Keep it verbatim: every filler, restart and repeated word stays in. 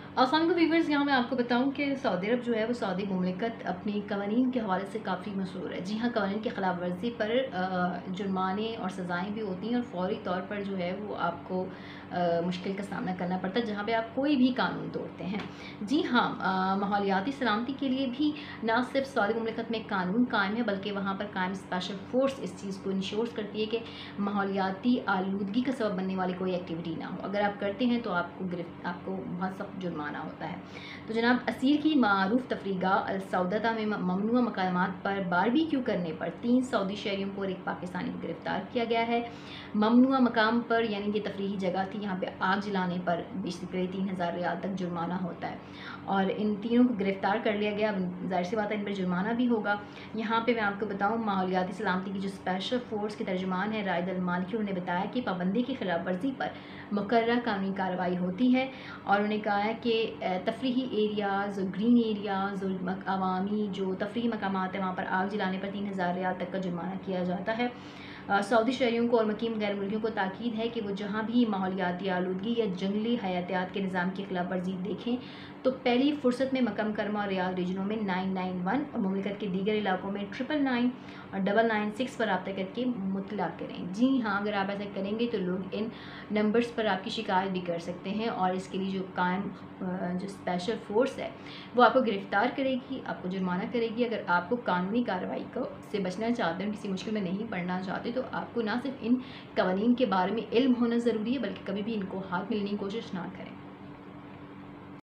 अस्सलाम वालेकुम व्यूअर्स, यहाँ मैं आपको बताऊँ कि सऊदी अरब जो है वो सऊदी मुमलिकत अपनी कवानीन के हवाले से काफ़ी मशहूर है। जी हाँ, कवानीन की खिलाफ वर्जी पर अ, जुर्माने और सज़ाएँ भी होती हैं और फ़ौरी तौर पर जो है वो आपको अ, मुश्किल का सामना करना पड़ता है जहाँ पे आप कोई भी कानून तोड़ते हैं। जी हाँ, अ, माहौलियाती सलामती के लिए भी ना सिर्फ सऊदी मुमलिकत में कानून कायम है, बल्कि वहाँ पर कायम स्पेशल फ़ोर्स इस चीज़ को इंश्योर करती है कि माहौलियाती आलूदगी का सबब बनने वाली कोई एक्टिविटी ना हो। अगर आप करते हैं तो आपको गिरफ्त आपको बहुत सख्त जुर्माना होता है। तो जनाब, असीर की मारूफ तफरीगा अल सऊदता में ममनुआ मकामात पर बारबेक्यू करने पर तीन सऊदी शहरियों को और एक पाकिस्तानी को गिरफ्तार किया गया है। ममनुआ मकाम पर यानी कि तफरीही जगह थी, यहाँ पे आग जलाने पर बेसिकली तीन हज़ार रियाल तक जुर्माना होता है और इन तीनों को गिरफ्तार कर लिया गया। ज़ाहिर सी बात है इन पर जुर्माना भी होगा। यहाँ पे मैं आपको बताऊँ, माहौलियाती सलामती की जो स्पेशल फ़ोर्स के तर्जुमान है रायद अल मालिकी, उन्होंने बताया कि पाबंदी की खिलाफ वर्जी पर मुकर्रर कानूनी कार्रवाई होती है और उन्होंने कहा है कि तफरीही एरियाज़, ग्रीन एरियाज़ और अवामी जो तफरीही मकामात हैं वहाँ पर आग जलाने पर तीन हज़ार रियाल तक का जुर्माना किया जाता है। सऊदी शहरियों को और मुकीम गैर मुल्कियों को ताकीद है कि वो जहाँ भी माहौलियाती आलूदगी या जंगली हयातियात के निज़ाम की खिलाफ वर्जी देखें तो पहली फुर्सत में मक्का मुकर्रमा और रियाद रीजनों में नाइन नाइन वन और मुमलिकत के दीगर इलाकों में ट्रिपल नाइन और डबल नाइन सिक्स पर रब्ता करके मुतला करें। जी हाँ, अगर आप ऐसा करेंगे तो लोग इन नंबर्स पर आपकी शिकायत भी कर सकते हैं और इसके लिए जो कायम जो स्पेशल फोर्स है वो आपको गिरफ्तार करेगी, आपको जुर्माना करेगी। अगर आपको कानूनी कार्रवाई को से बचना चाहते हैं, किसी मुश्किल में नहीं पड़ना चाहते, तो आपको ना सिर्फ इन कवानीन के बारे में इल्म होना ज़रूरी है बल्कि कभी भी इनको हाथ मिलने की कोशिश ना करें।